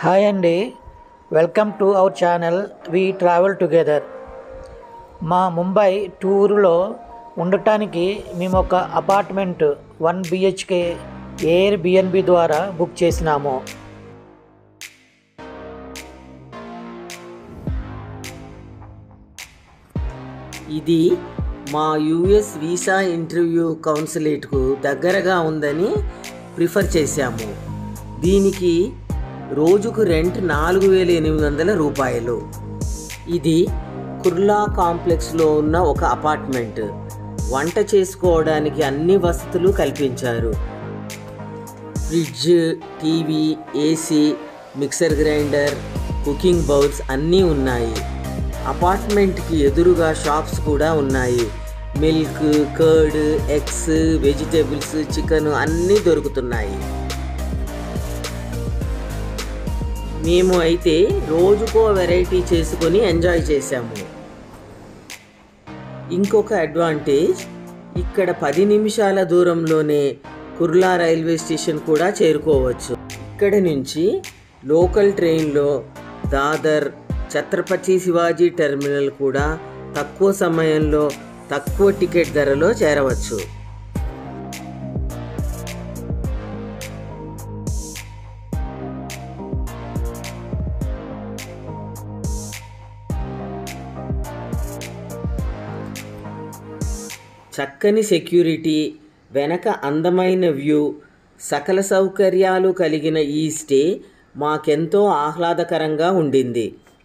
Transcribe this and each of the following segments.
Hi అండి, welcome to our channel we travel together. మా ముంబై టూర్లో ఉండటానికి మేము ఒక అపార్ట్మెంట్ 1 BHK ఎయిర్బిఎన్బి ద్వారా బుక్ చేసినాము. ఇది మా యుఎస్ వీసా ఇంటర్వ్యూ కౌన్సిలేట్కు దగ్గరగా ఉందని ప్రిఫర్ చేశాము. దీనికి రోజుకు రెంట్ 4,800 రూపాయలు. ఇది కుర్లా కాంప్లెక్స్లో ఉన్న ఒక అపార్ట్మెంట్. వంట చేసుకోవడానికి అన్ని వసతులు కల్పించారు. Fridge, TV, AC, mixer grinder, cooking bowls అన్నీ ఉన్నాయి. అపార్ట్మెంట్కి ఎదురుగా షాప్స్ కూడా ఉన్నాయి. Milk, curd, eggs, vegetables, chicken అన్నీ దొరుకుతున్నాయి. మేము అయితే రోజుకో వెరైటీ చేసుకొని ఎంజాయ్ చేశాము. ఇంకొక అడ్వాంటేజ్, ఇక్కడ 10 నిమిషాల దూరంలోనే కుర్లా రైల్వే స్టేషన్ కూడా చేరుకోవచ్చు. ఇక్కడ నుంచి లోకల్ ట్రైన్లో దాదర్, ఛత్రపతి శివాజీ టెర్మినల్ కూడా తక్కువ సమయంలో తక్కువ టికెట్ ధరలో చేరవచ్చు. చక్కని సెక్యూరిటీ, వెనక అందమైన వ్యూ, సకల సౌకర్యాలు కలిగిన ఈ స్టే మాకెంతో ఆహ్లాదకరంగా ఉండింది.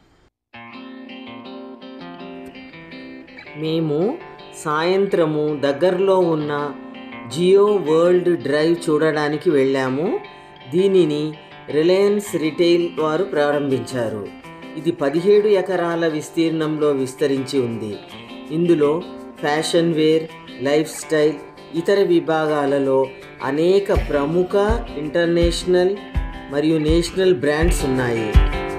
మేము సాయంత్రము దగ్గరలో ఉన్న జియో వరల్డ్ డ్రైవ్ చూడడానికి వెళ్ళాము. దీనిని రిలయన్స్ రిటైల్ వారు ప్రారంభించారు. ఇది 17 ఎకరాల విస్తీర్ణంలో విస్తరించి ఉంది. ఇందులో ఫ్యాషన్ వేర్, లైఫ్ స్టైల్, ఇతర విభాగాలలో అనేక ప్రముఖ ఇంటర్నేషనల్ మరియు నేషనల్ బ్రాండ్స్ ఉన్నాయి.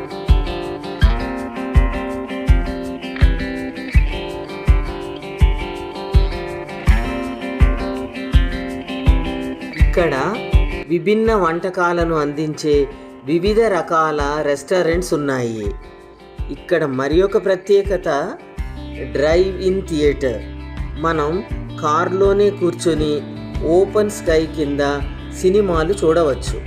ఇక్కడ విభిన్న వంటకాలను అందించే వివిధ రకాల రెస్టారెంట్స్ ఉన్నాయి. ఇక్కడ మరి ఒక ప్రత్యేకత డ్రైవ్ ఇన్ థియేటర్. మనం కార్లోనే కూర్చొని ఓపెన్ స్కై కింద సినిమాలు చూడవచ్చు.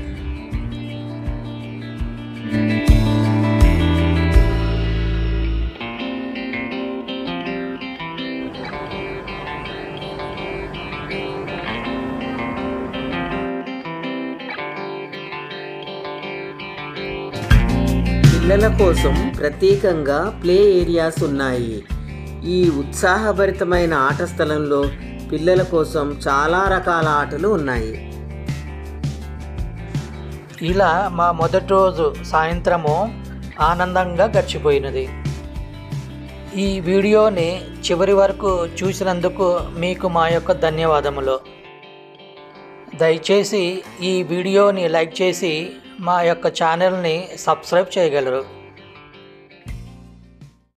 పిల్లల కోసం ప్రత్యేకంగా ప్లే ఏరియాస్ ఉన్నాయి. ఈ ఉత్సాహభరితమైన ఆట స్థలంలో పిల్లల కోసం చాలా రకాల ఆటలు ఉన్నాయి. ఇలా మా మొదటి రోజు సాయంత్రము ఆనందంగా గడిచిపోయినది. ఈ వీడియోని చివరి వరకు చూసినందుకు మీకు మా యొక్క ధన్యవాదములు. దయచేసి ఈ వీడియోని లైక్ చేసి మా యొక్క ఛానల్ని సబ్స్క్రైబ్ చేయగలరు.